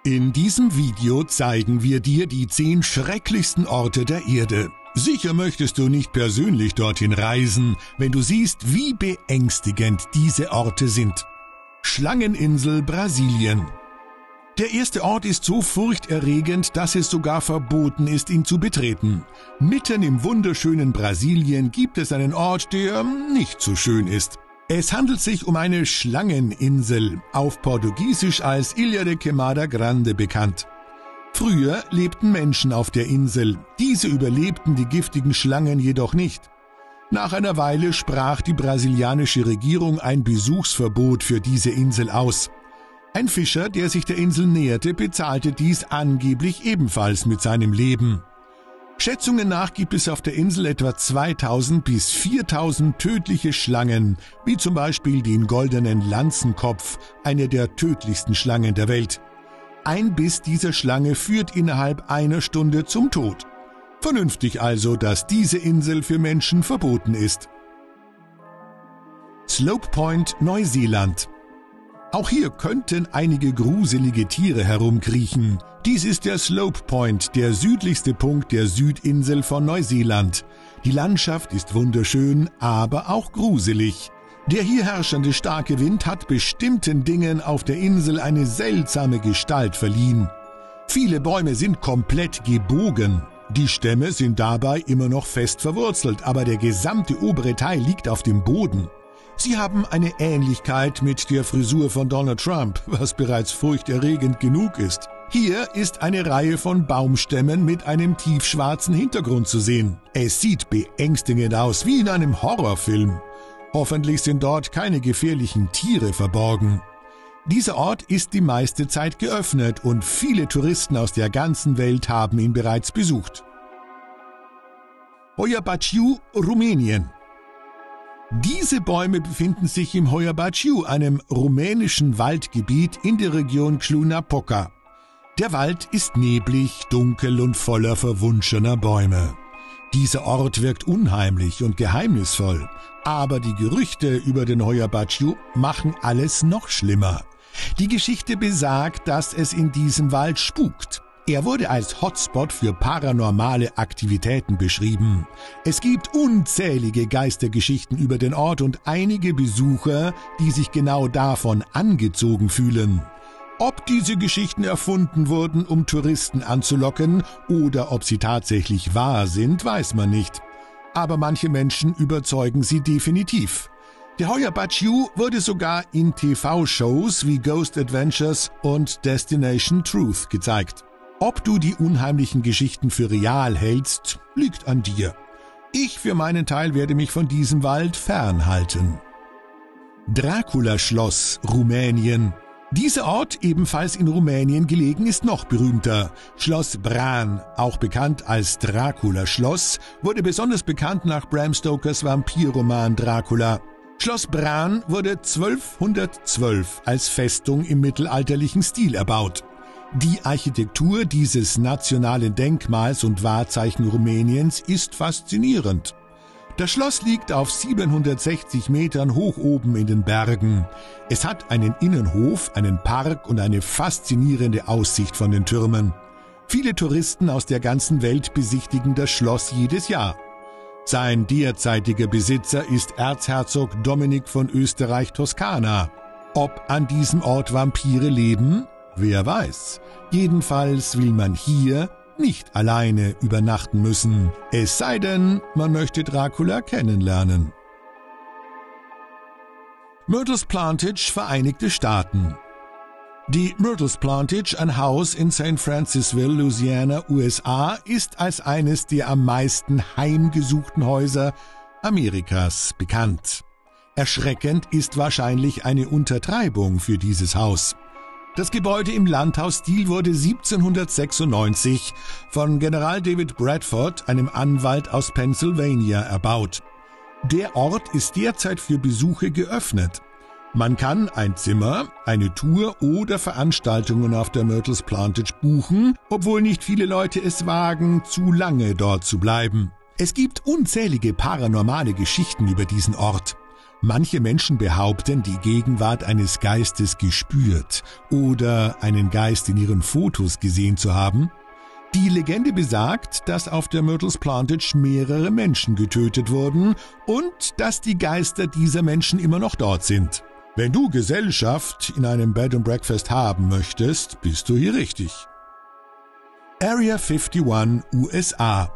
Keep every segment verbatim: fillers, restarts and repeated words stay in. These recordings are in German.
In diesem Video zeigen wir dir die zehn schrecklichsten Orte der Erde. Sicher möchtest du nicht persönlich dorthin reisen, wenn du siehst, wie beängstigend diese Orte sind. Schlangeninsel, Brasilien. Der erste Ort ist so furchterregend, dass es sogar verboten ist, ihn zu betreten. Mitten im wunderschönen Brasilien gibt es einen Ort, der nicht so schön ist. Es handelt sich um eine Schlangeninsel, auf Portugiesisch als Ilha de Queimada Grande bekannt. Früher lebten Menschen auf der Insel, diese überlebten die giftigen Schlangen jedoch nicht. Nach einer Weile sprach die brasilianische Regierung ein Besuchsverbot für diese Insel aus. Ein Fischer, der sich der Insel näherte, bezahlte dies angeblich ebenfalls mit seinem Leben. Schätzungen nach gibt es auf der Insel etwa zweitausend bis viertausend tödliche Schlangen, wie zum Beispiel den goldenen Lanzenkopf, eine der tödlichsten Schlangen der Welt. Ein Biss dieser Schlange führt innerhalb einer Stunde zum Tod. Vernünftig also, dass diese Insel für Menschen verboten ist. Slope Point, Neuseeland. Auch hier könnten einige gruselige Tiere herumkriechen. Dies ist der Slope Point, der südlichste Punkt der Südinsel von Neuseeland. Die Landschaft ist wunderschön, aber auch gruselig. Der hier herrschende starke Wind hat bestimmten Dingen auf der Insel eine seltsame Gestalt verliehen. Viele Bäume sind komplett gebogen. Die Stämme sind dabei immer noch fest verwurzelt, aber der gesamte obere Teil liegt auf dem Boden. Sie haben eine Ähnlichkeit mit der Frisur von Donald Trump, was bereits furchterregend genug ist. Hier ist eine Reihe von Baumstämmen mit einem tiefschwarzen Hintergrund zu sehen. Es sieht beängstigend aus, wie in einem Horrorfilm. Hoffentlich sind dort keine gefährlichen Tiere verborgen. Dieser Ort ist die meiste Zeit geöffnet und viele Touristen aus der ganzen Welt haben ihn bereits besucht. Hoia Baciu, Rumänien. Diese Bäume befinden sich im Hoia Baciu, einem rumänischen Waldgebiet in der Region Cluj-Napoca. Der Wald ist neblig, dunkel und voller verwunschener Bäume. Dieser Ort wirkt unheimlich und geheimnisvoll, aber die Gerüchte über den Hoia Baciu machen alles noch schlimmer. Die Geschichte besagt, dass es in diesem Wald spukt. Er wurde als Hotspot für paranormale Aktivitäten beschrieben. Es gibt unzählige Geistergeschichten über den Ort und einige Besucher, die sich genau davon angezogen fühlen. Ob diese Geschichten erfunden wurden, um Touristen anzulocken, oder ob sie tatsächlich wahr sind, weiß man nicht. Aber manche Menschen überzeugen sie definitiv. Der Hoia Baciu wurde sogar in T V-Shows wie Ghost Adventures und Destination Truth gezeigt. Ob du die unheimlichen Geschichten für real hältst, liegt an dir. Ich für meinen Teil werde mich von diesem Wald fernhalten. Dracula-Schloss, Rumänien. Dieser Ort, ebenfalls in Rumänien gelegen, ist noch berühmter. Schloss Bran, auch bekannt als Dracula-Schloss, wurde besonders bekannt nach Bram Stokers Vampirroman Dracula. Schloss Bran wurde zwölfhundertzwölf als Festung im mittelalterlichen Stil erbaut. Die Architektur dieses nationalen Denkmals und Wahrzeichen Rumäniens ist faszinierend. Das Schloss liegt auf siebenhundertsechzig Metern hoch oben in den Bergen. Es hat einen Innenhof, einen Park und eine faszinierende Aussicht von den Türmen. Viele Touristen aus der ganzen Welt besichtigen das Schloss jedes Jahr. Sein derzeitiger Besitzer ist Erzherzog Dominik von Österreich-Toskana. Ob an diesem Ort Vampire leben? Wer weiß. Jedenfalls will man hier nicht alleine übernachten müssen. Es sei denn, man möchte Dracula kennenlernen. Myrtles Plantage, Vereinigte Staaten. Die Myrtles Plantage, ein Haus in Saint Francisville, Louisiana, U S A, ist als eines der am meisten heimgesuchten Häuser Amerikas bekannt. Erschreckend ist wahrscheinlich eine Untertreibung für dieses Haus. Das Gebäude im Landhausstil wurde siebzehnhundertsechsundneunzig von General David Bradford, einem Anwalt aus Pennsylvania, erbaut. Der Ort ist derzeit für Besuche geöffnet. Man kann ein Zimmer, eine Tour oder Veranstaltungen auf der Myrtles Plantage buchen, obwohl nicht viele Leute es wagen, zu lange dort zu bleiben. Es gibt unzählige paranormale Geschichten über diesen Ort. Manche Menschen behaupten, die Gegenwart eines Geistes gespürt oder einen Geist in ihren Fotos gesehen zu haben. Die Legende besagt, dass auf der Myrtles Plantage mehrere Menschen getötet wurden und dass die Geister dieser Menschen immer noch dort sind. Wenn du Gesellschaft in einem Bed and Breakfast haben möchtest, bist du hier richtig. Area einundfünfzig, U S A.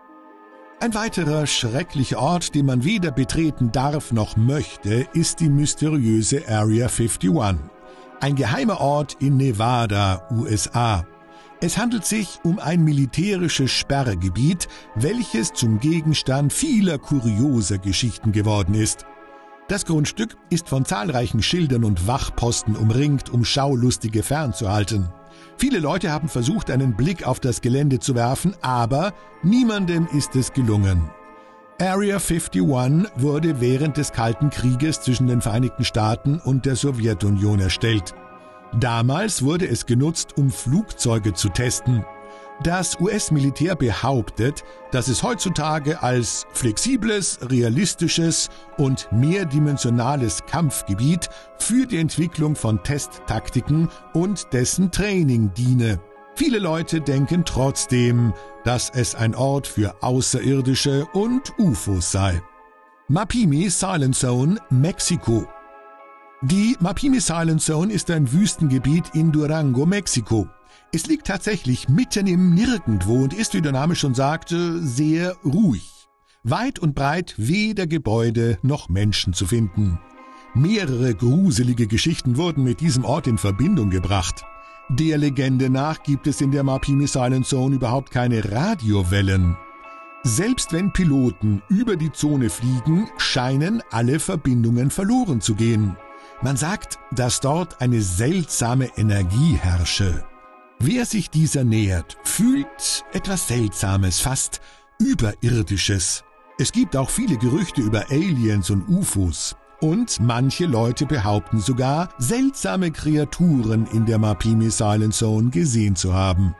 Ein weiterer schrecklicher Ort, den man weder betreten darf noch möchte, ist die mysteriöse Area einundfünfzig. Ein geheimer Ort in Nevada, U S A. Es handelt sich um ein militärisches Sperrgebiet, welches zum Gegenstand vieler kurioser Geschichten geworden ist. Das Grundstück ist von zahlreichen Schildern und Wachposten umringt, um Schaulustige fernzuhalten. Viele Leute haben versucht, einen Blick auf das Gelände zu werfen, aber niemandem ist es gelungen. Area einundfünfzig wurde während des Kalten Krieges zwischen den Vereinigten Staaten und der Sowjetunion erstellt. Damals wurde es genutzt, um Flugzeuge zu testen. Das U S-Militär behauptet, dass es heutzutage als flexibles, realistisches und mehrdimensionales Kampfgebiet für die Entwicklung von Testtaktiken und dessen Training diene. Viele Leute denken trotzdem, dass es ein Ort für Außerirdische und U F Os sei. Mapimi Silent Zone, Mexiko. Die Mapimi Silent Zone ist ein Wüstengebiet in Durango, Mexiko. Es liegt tatsächlich mitten im Nirgendwo und ist, wie der Name schon sagte, sehr ruhig. Weit und breit weder Gebäude noch Menschen zu finden. Mehrere gruselige Geschichten wurden mit diesem Ort in Verbindung gebracht. Der Legende nach gibt es in der Mapimi Silent Zone überhaupt keine Radiowellen. Selbst wenn Piloten über die Zone fliegen, scheinen alle Verbindungen verloren zu gehen. Man sagt, dass dort eine seltsame Energie herrsche. Wer sich dieser nähert, fühlt etwas Seltsames, fast Überirdisches. Es gibt auch viele Gerüchte über Aliens und U F Os. Und manche Leute behaupten sogar, seltsame Kreaturen in der Mapimi Silent Zone gesehen zu haben.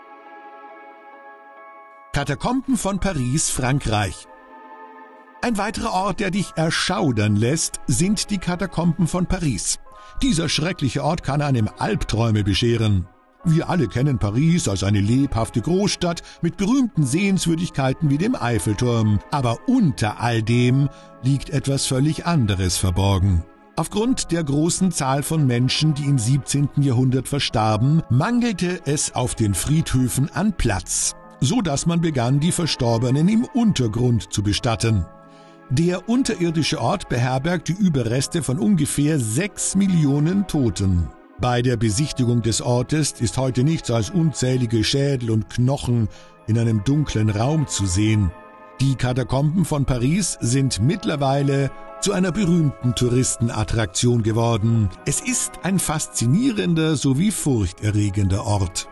Katakomben von Paris, Frankreich. Ein weiterer Ort, der dich erschaudern lässt, sind die Katakomben von Paris. Dieser schreckliche Ort kann einem Albträume bescheren. Wir alle kennen Paris als eine lebhafte Großstadt mit berühmten Sehenswürdigkeiten wie dem Eiffelturm. Aber unter all dem liegt etwas völlig anderes verborgen. Aufgrund der großen Zahl von Menschen, die im siebzehnten Jahrhundert verstarben, mangelte es auf den Friedhöfen an Platz, so dass man begann, die Verstorbenen im Untergrund zu bestatten. Der unterirdische Ort beherbergt die Überreste von ungefähr sechs Millionen Toten. Bei der Besichtigung des Ortes ist heute nichts als unzählige Schädel und Knochen in einem dunklen Raum zu sehen. Die Katakomben von Paris sind mittlerweile zu einer berühmten Touristenattraktion geworden. Es ist ein faszinierender sowie furchterregender Ort.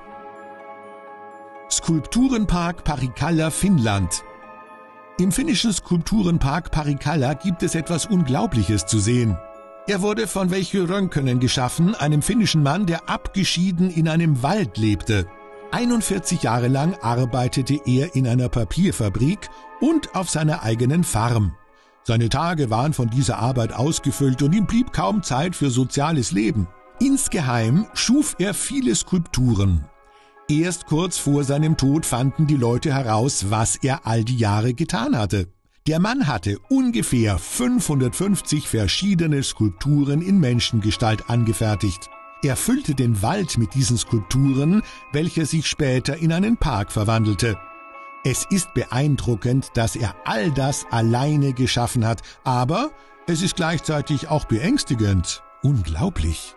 Skulpturenpark Parikalla, Finnland. Im finnischen Skulpturenpark Parikalla gibt es etwas Unglaubliches zu sehen. Er wurde von Veijo Rönkönen geschaffen, einem finnischen Mann, der abgeschieden in einem Wald lebte. einundvierzig Jahre lang arbeitete er in einer Papierfabrik und auf seiner eigenen Farm. Seine Tage waren von dieser Arbeit ausgefüllt und ihm blieb kaum Zeit für soziales Leben. Insgeheim schuf er viele Skulpturen. Erst kurz vor seinem Tod fanden die Leute heraus, was er all die Jahre getan hatte. Der Mann hatte ungefähr fünfhundertfünfzig verschiedene Skulpturen in Menschengestalt angefertigt. Er füllte den Wald mit diesen Skulpturen, welcher sich später in einen Park verwandelte. Es ist beeindruckend, dass er all das alleine geschaffen hat, aber es ist gleichzeitig auch beängstigend. Unglaublich.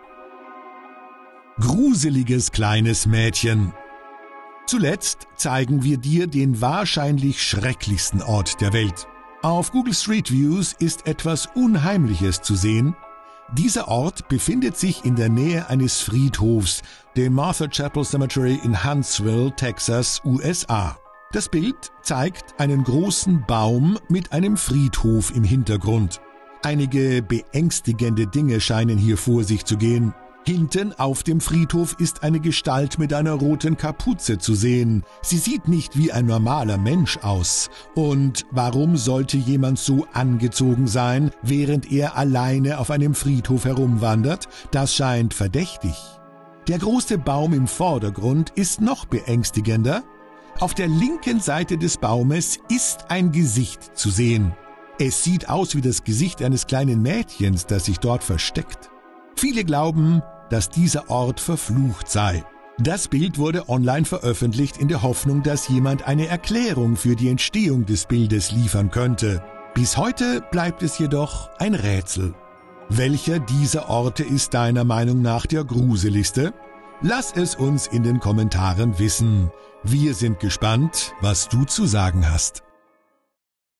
Gruseliges kleines Mädchen. Zuletzt zeigen wir dir den wahrscheinlich schrecklichsten Ort der Welt. Auf Google Street Views ist etwas Unheimliches zu sehen. Dieser Ort befindet sich in der Nähe eines Friedhofs, dem Martha Chapel Cemetery in Huntsville, Texas, U S A. Das Bild zeigt einen großen Baum mit einem Friedhof im Hintergrund. Einige beängstigende Dinge scheinen hier vor sich zu gehen. Hinten auf dem Friedhof ist eine Gestalt mit einer roten Kapuze zu sehen. Sie sieht nicht wie ein normaler Mensch aus. Und warum sollte jemand so angezogen sein, während er alleine auf einem Friedhof herumwandert? Das scheint verdächtig. Der große Baum im Vordergrund ist noch beängstigender. Auf der linken Seite des Baumes ist ein Gesicht zu sehen. Es sieht aus wie das Gesicht eines kleinen Mädchens, das sich dort versteckt. Viele glauben, dass dieser Ort verflucht sei. Das Bild wurde online veröffentlicht in der Hoffnung, dass jemand eine Erklärung für die Entstehung des Bildes liefern könnte. Bis heute bleibt es jedoch ein Rätsel. Welcher dieser Orte ist deiner Meinung nach der gruseligste? Lass es uns in den Kommentaren wissen. Wir sind gespannt, was du zu sagen hast.